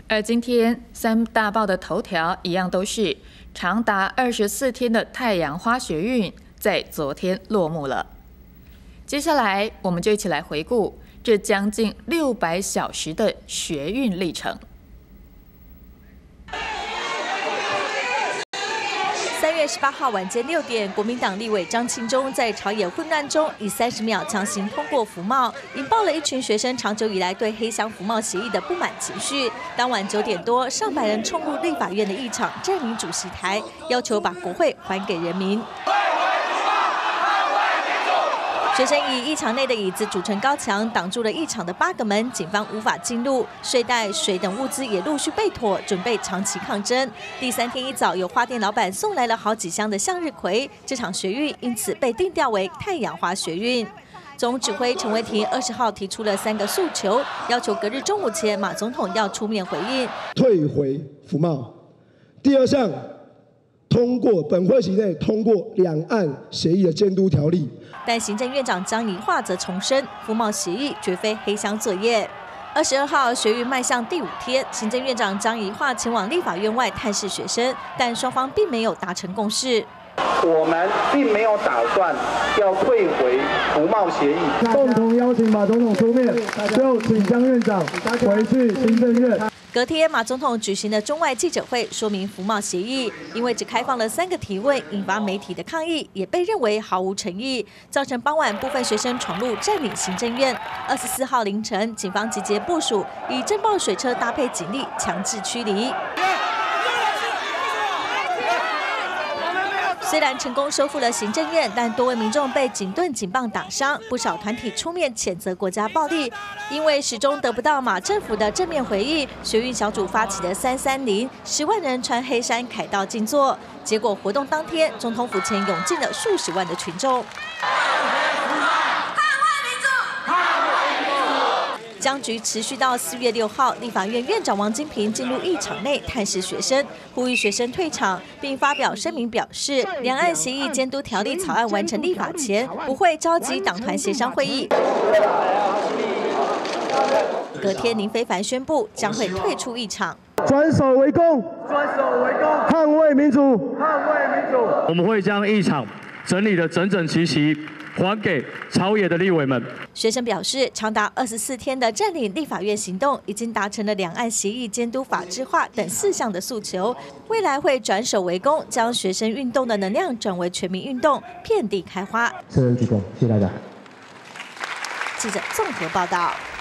而今天三大报的头条一样都是长达24天的太阳花学运在昨天落幕了。接下来我们就一起来回顾这将近600小时的学运历程。 3月18号晚间6点，国民党立委张庆忠在朝野混乱中以30秒强行通过服贸，引爆了一群学生长久以来对黑箱服贸协议的不满情绪。当晚9点多，上百人冲入立法院的议场，占领主席台，要求把国会还给人民。学生以议场内的椅子组成高墙，挡住了议场的8个门，警方无法进入。睡袋、水等物资也陆续备妥，准备长期抗争。第3天一早，有花店老板送来了好几箱的向日葵，这场学运因此被定调为太阳花学运。总指挥陈为廷20号提出了3个诉求，要求隔日中午前马总统要出面回应， 退回服贸。第2项，通过本会期内通过两岸协议的监督条例。 但行政院长张宜桦则重申，服贸协议绝非黑箱作业。22号学运迈向第5天，行政院长张宜桦前往立法院外探视学生，但双方并没有达成共识。 我们并没有打算要退回服贸协议， 共同邀请马总统出面，就请江院长回去行政院。 隔天，马总统举行了中外记者会，说明服贸协议，因为只开放了3个提问，引发媒体的抗议，也被认为毫无诚意，造成傍晚部分学生闯入占领行政院。24号凌晨，警方集结部署，以震爆水车搭配警力强制驱离。虽然成功收复了行政院，但多位民众被警盾、警棒打伤，不少团体出面谴责国家暴力。因为始终得不到马政府的正面回应，学运小组发起的330，10万人穿黑衫凯道静坐。结果活动当天，总统府前涌进了数十万的群众。僵局持续到4月6号，立法院院长王金平进入议场内探视学生，呼吁学生退场，并发表声明表示，两岸协议监督条例草案完成立法前，不会召集党团协商会议。隔天，林非凡宣布将会退出议场， 转守为攻，捍卫民主， 我们会将议场整理得整整齐齐，还给朝野的立委们。 学生表示，长达24天的占领立法院行动，已经达成了两岸协议监督法制化等4项的诉求。未来会转守为攻，将学生运动的能量转为全民运动，遍地开花。 谢谢大家。 记者综合报道。